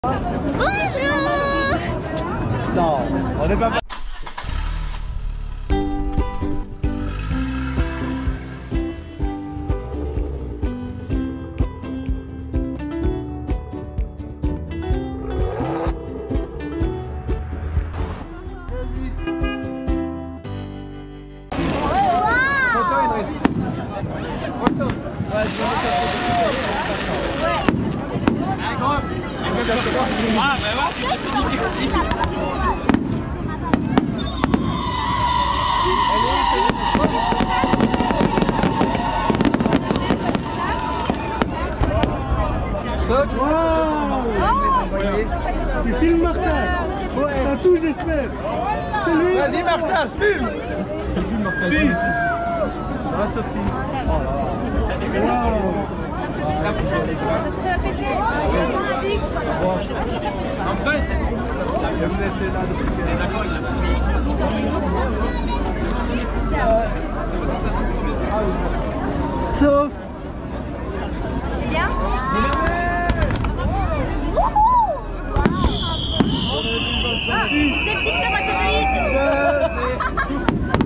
Bonjour. Non, on n'est pas... Ah bah ouais, c'est fini petit. Tu filmes Martin? Ouais. T'as tout, j'espère. C'est lui. Vas-y Martin, filme. Filme Martin. Filme. Reste au film. Oh là là. Ça va péter. Vous êtes là depuis. D'accord, il a fini. Sauf. C'est bien. Des petits spermatozoïdes.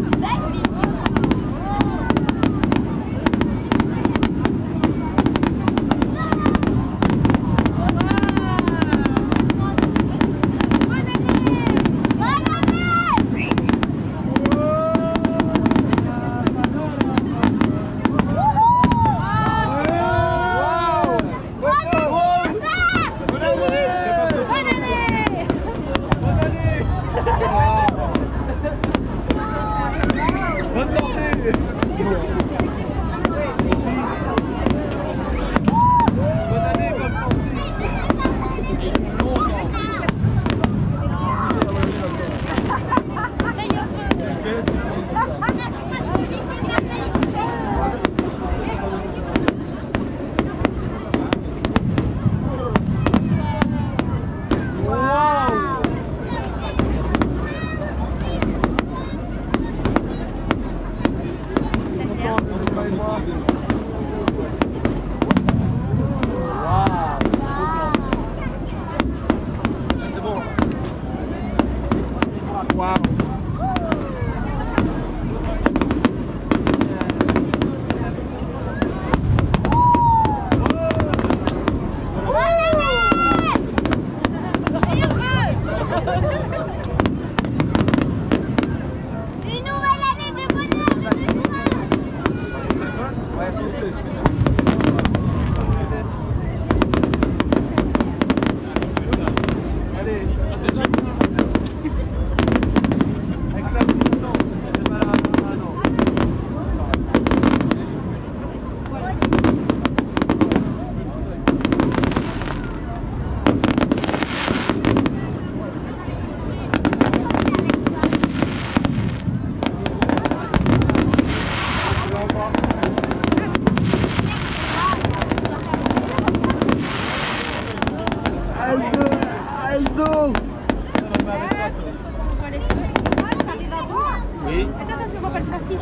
Aldo. Oui. Attends, parce qu'on voit pas le trafic.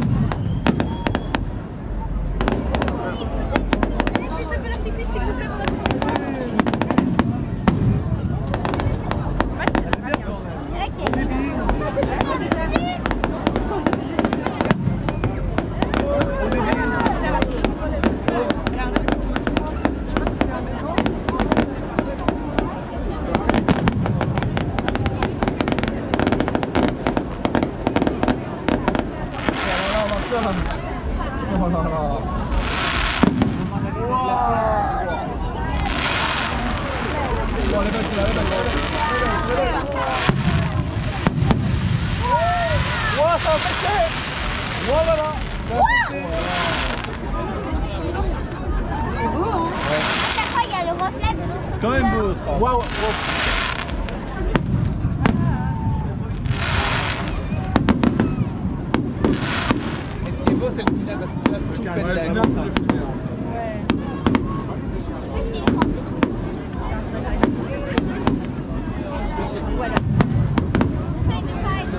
Oh là là. Bon, allez, vas-y, allez, vas-y. Wow, ça va péter. Voilà là. C'est beau, hein? Ouais. À chaque fois, il y a le reflet de l'autre. Quand même beau, ça. Waouh. C'est le final parce qu'il a tout bête Ouais. Oui, c'est rempli. Voilà. Essaye de pas être...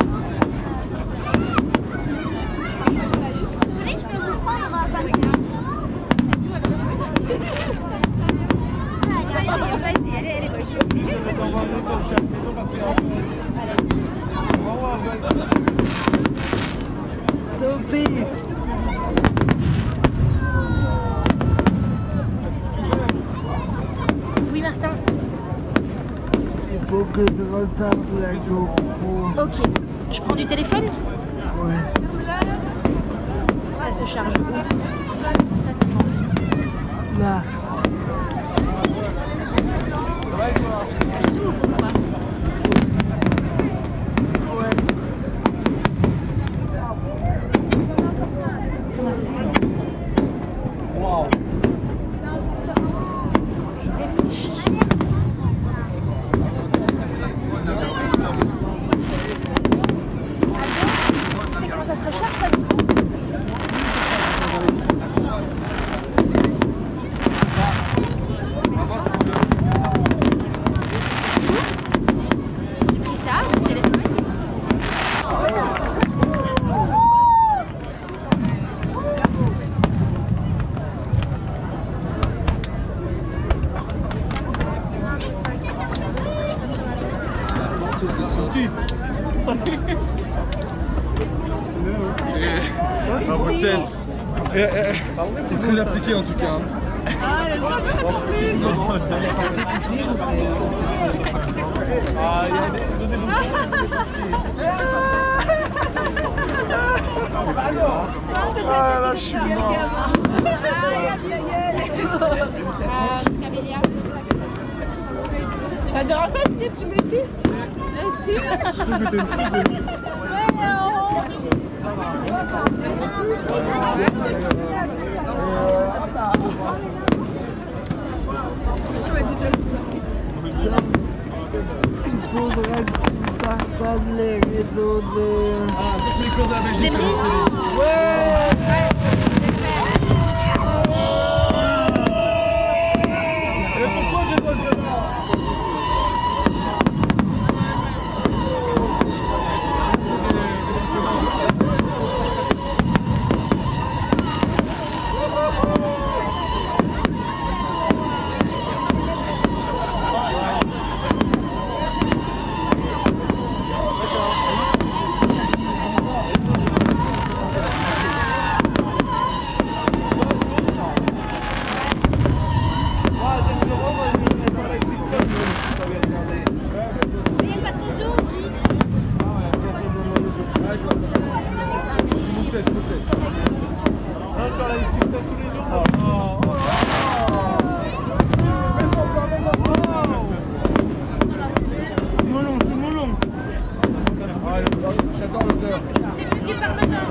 Vous voulez, je peux vous prendre comme ça. Ah, regarde. Vas-y, allez, elle est moche. faut que je ressorte la GoPro. Ok. Je prends du téléphone? Ouais. Ça se charge où? Ça c'est bon. Là. Ça s'ouvre ou pas? Ouais. Comment ça s'ouvre? Waouh. Je réfléchis. Tu sais comment ça se recharge ça du coup? J'ai pris ça, le téléphone. Porteuse de sauce. Ah, peut-être. C'est très appliqué en tout cas. Hein. Ah, le soir, je vais attendre plus. Ah, il y a des... Ah là, je suis mort. Camélia. Ça te dérange pas si tu me mets ici? Je trouve que t'es une fille de... Il faudrait que tu partages les réseaux de... Ah, ça c'est les cours de la Belgique. Des Brice. Ouais. Et pourquoi j'ai pas le savoir? J'adore l'odeur. C'est plus du parmesan.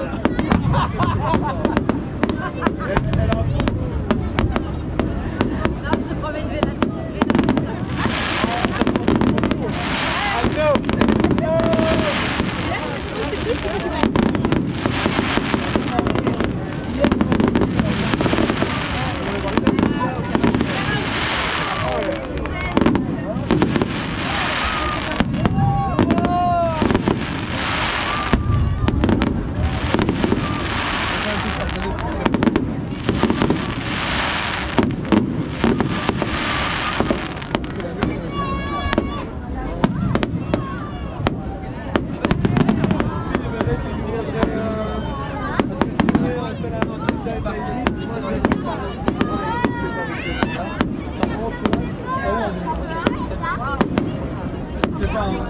C'est pas un...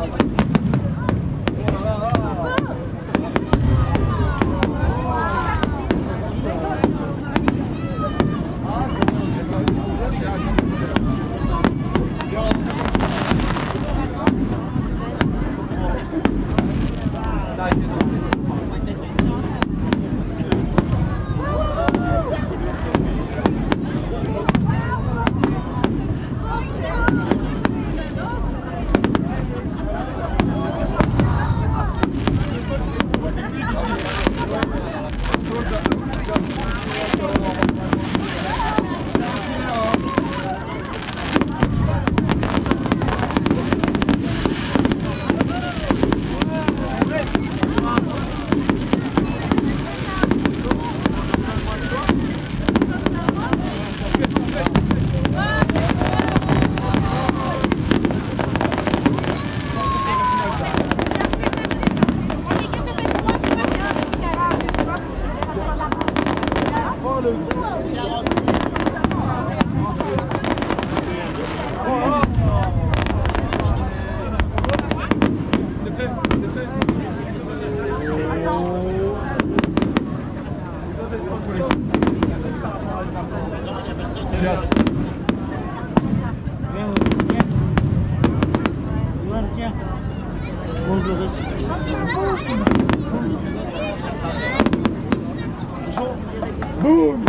Boum.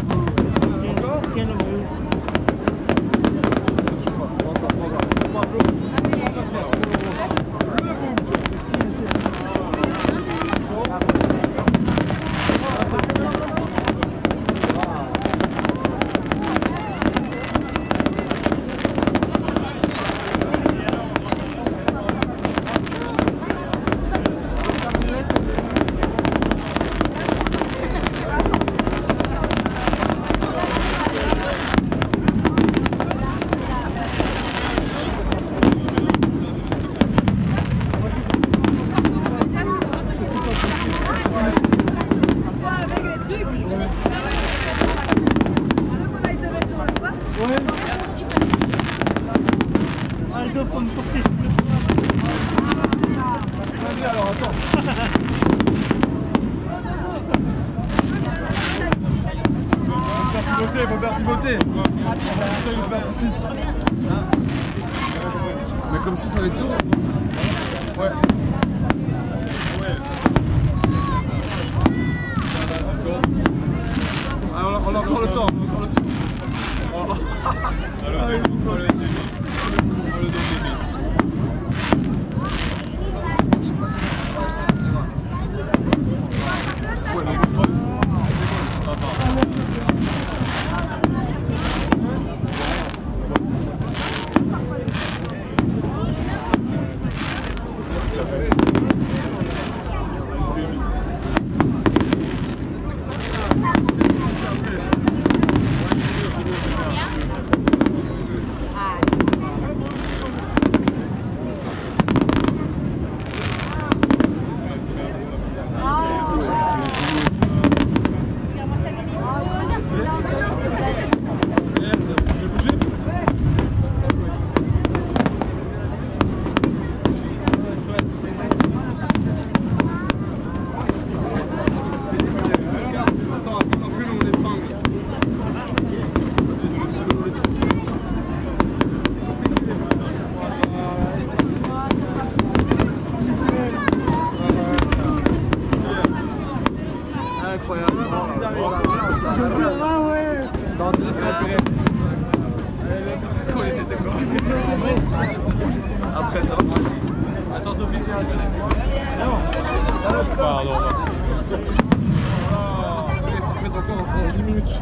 Vas-y alors, attends. Il faut faire pivoter. Il fait artifice. Mais comme ça va être dur. Ouais. Alors, on a encore le temps. Après ça. Attends, Félix. Pardon. Ça fait encore 10 minutes.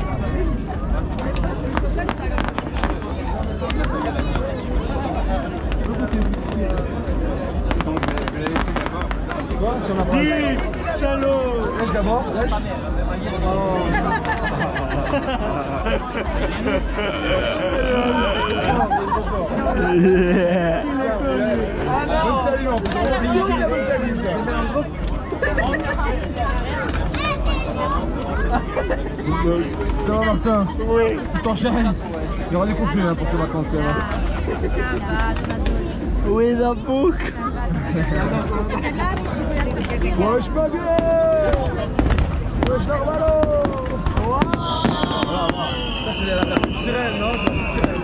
Quoi sur la page? Chalo. Lèche d'abord, lèche. Ça va Martin? Oui. Tu t'enchaînes. Il y aura du contenu pour ces vacances quand même. Oui, la boucle. Wesh baguette. Wesh Narvalo. Ça c'est la petite sirène, non? C'est la petite sirène.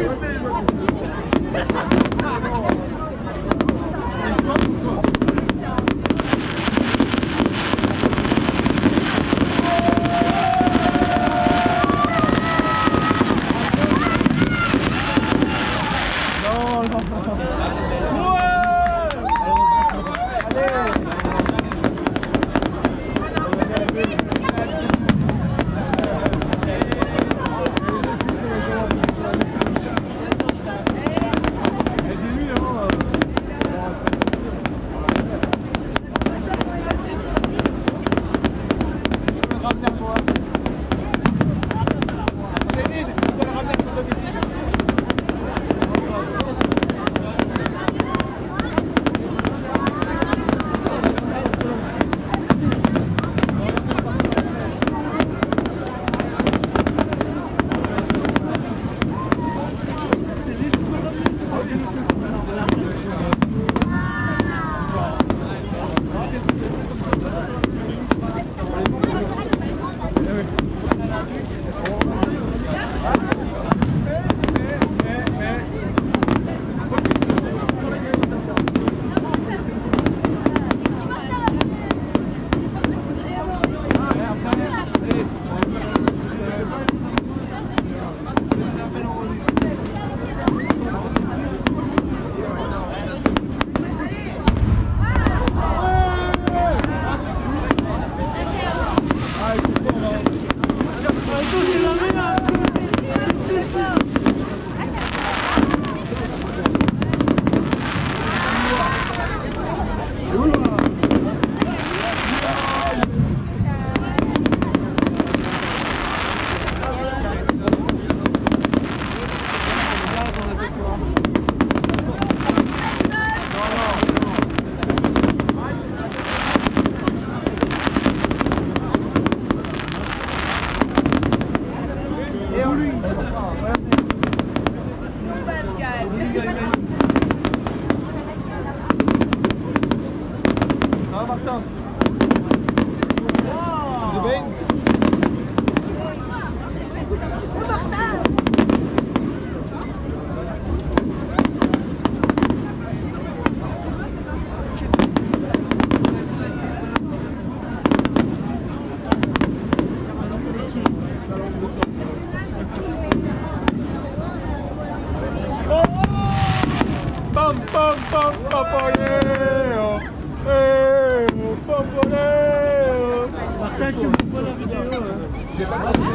Martin, tu me vois la vidéo. J'ai pas de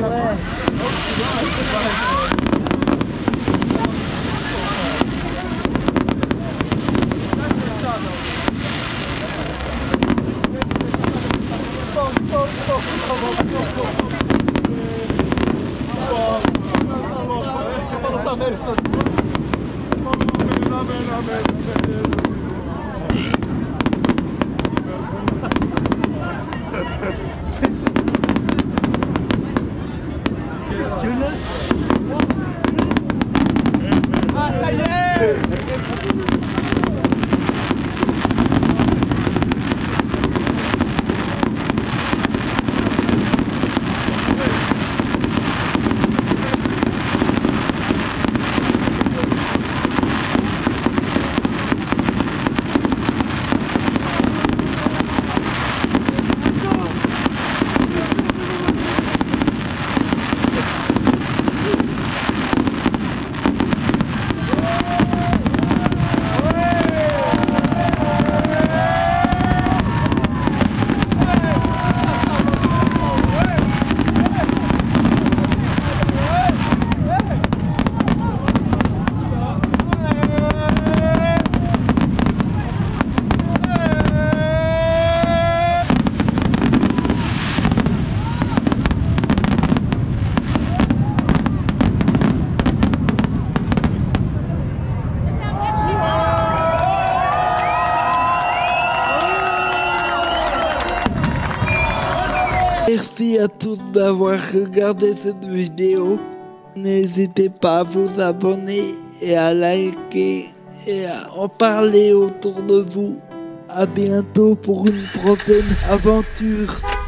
Ah, ça y est! Merci à tous d'avoir regardé cette vidéo. N'hésitez pas à vous abonner et à liker et à en parler autour de vous. À bientôt pour une prochaine aventure.